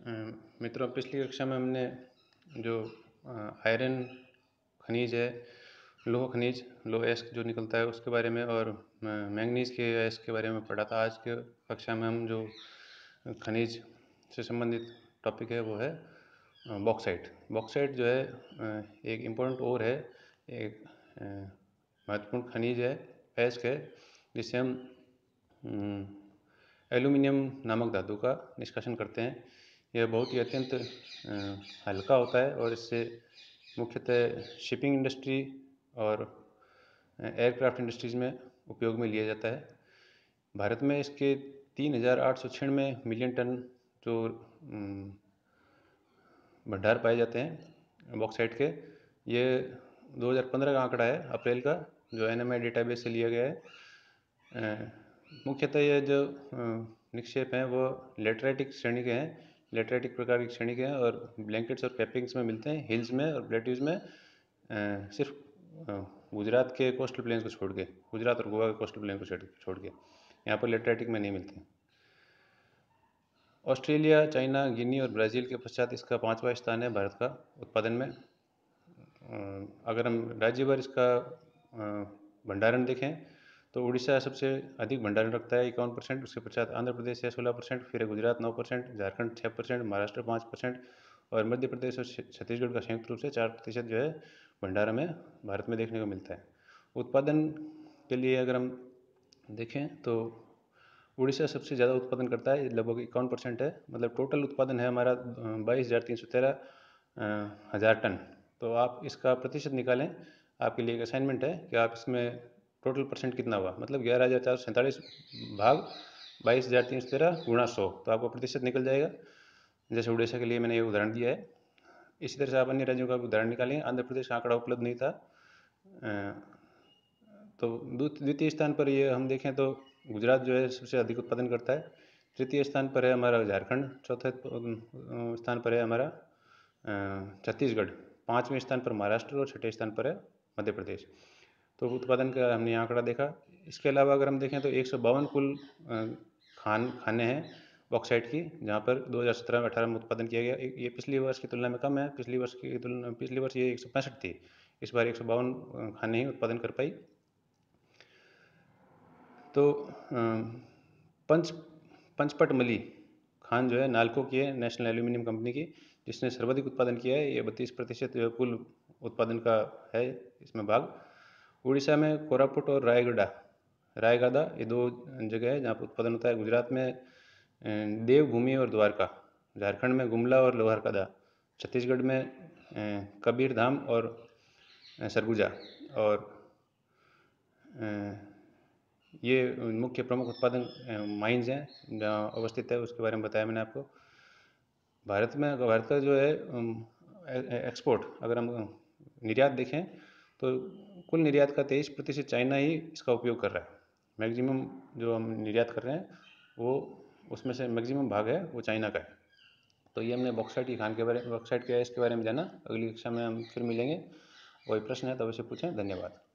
मित्रों, पिछली कक्षा में हमने जो आयरन खनिज है, लौह खनिज, लौह अयस्क जो निकलता है उसके बारे में और मैंगनीज के अयस्क के बारे में पढ़ा था। आज के कक्षा में हम जो खनिज से संबंधित टॉपिक है वो है बॉक्साइट। बॉक्साइट जो है एक इम्पोर्टेंट ओर है, एक महत्वपूर्ण खनिज है, अयस्क है, जिससे हम एल्यूमिनियम नामक धातु का निष्कासन करते हैं। यह बहुत ही अत्यंत हल्का होता है और इससे मुख्यतः शिपिंग इंडस्ट्री और एयरक्राफ्ट इंडस्ट्रीज़ में उपयोग में लिया जाता है। भारत में इसके 3,896 मिलियन टन जो भंडार पाए जाते हैं बॉक्साइट के। ये 2015 का आंकड़ा है, अप्रैल का, जो NMI डेटाबेस से लिया गया है। मुख्यतः यह जो निक्षेप हैं वो लेटराइटिक श्रेणी के हैं, लेटराइटिक प्रकार की श्रेणी के हैं और ब्लैंकेट्स और कैपिंग्स में मिलते हैं, हिल्स में और प्लेट्यूज में, सिर्फ गुजरात के कोस्टल प्लेन्स को छोड़ के, गुजरात और गोवा के कोस्टल प्लेन को छोड़ के यहाँ पर लेटराइटिक में नहीं मिलते। ऑस्ट्रेलिया, चाइना, गिनी और ब्राज़ील के पश्चात इसका 5वां स्थान है भारत का उत्पादन में। अगर हम राज्यभर इसका भंडारण देखें तो उड़ीसा सबसे अधिक भंडारण रखता है 51%, उसके पश्चात आंध्र प्रदेश है 16%, फिर गुजरात 9%, झारखंड 6%, महाराष्ट्र 5% और मध्य प्रदेश और छत्तीसगढ़ का संयुक्त रूप से 4% जो है भंडारण में भारत में देखने को मिलता है। उत्पादन के लिए अगर हम देखें तो उड़ीसा सबसे ज़्यादा उत्पादन करता है, लगभग 51% है। मतलब टोटल उत्पादन है हमारा 22,313 हज़ार टन। तो आप इसका प्रतिशत निकालें। आपके लिए एक असाइनमेंट है कि आप इसमें टोटल परसेंट कितना हुआ, मतलब 11,447 भाग 22,313 गुणा 100, तो आपको प्रतिशत निकल जाएगा। जैसे उड़ीसा के लिए मैंने ये उदाहरण दिया है, इसी तरह से आप अन्य राज्यों का भी उदाहरण निकालेंगे। आंध्र प्रदेश का आंकड़ा उपलब्ध नहीं था, तो द्वितीय स्थान पर ये हम देखें तो गुजरात जो है सबसे अधिक उत्पादन करता है। तृतीय स्थान पर है हमारा झारखंड, चौथे स्थान पर है हमारा छत्तीसगढ़, 5वें स्थान पर महाराष्ट्र और 6ठे स्थान पर है मध्य प्रदेश। तो उत्पादन का हमने आंकड़ा देखा। इसके अलावा अगर हम देखें तो 152 कुल खाने हैं बॉक्साइट की, जहाँ पर 2017-18 में उत्पादन किया गया। ये पिछली वर्ष की तुलना में कम है। पिछली वर्ष ये 165 थी, इस बार 152 खाने ही उत्पादन कर पाई। तो पंचपटमली खान जो है नालको की है, नेशनल एल्यूमिनियम कंपनी की, जिसने सर्वाधिक उत्पादन किया है। ये 32% जो कुल उत्पादन का है इसमें भाग। उड़ीसा में कोरापुट और रायगढ़ ये 2 जगह है जहाँ पर उत्पादन होता है। गुजरात में देवभूमि और द्वारका, झारखंड में गुमला और लोहारकदा, छत्तीसगढ़ में कबीरधाम और सरगुजा, और ये मुख्य प्रमुख उत्पादन माइंस हैं जहाँ अवस्थित है, उसके बारे में बताया मैंने आपको। भारत का जो है एक्सपोर्ट, अगर हम निर्यात देखें तो कुल निर्यात का 23% चाइना ही इसका उपयोग कर रहा है। मैक्सिमम जो हम निर्यात कर रहे हैं वो, उसमें से मैक्सिमम भाग है वो चाइना का है। तो ये हमने बॉक्साइट के अयस्क के बारे में जाना। अगली कक्षा में हम फिर मिलेंगे। कोई प्रश्न है तो अवश्य पूछें। धन्यवाद।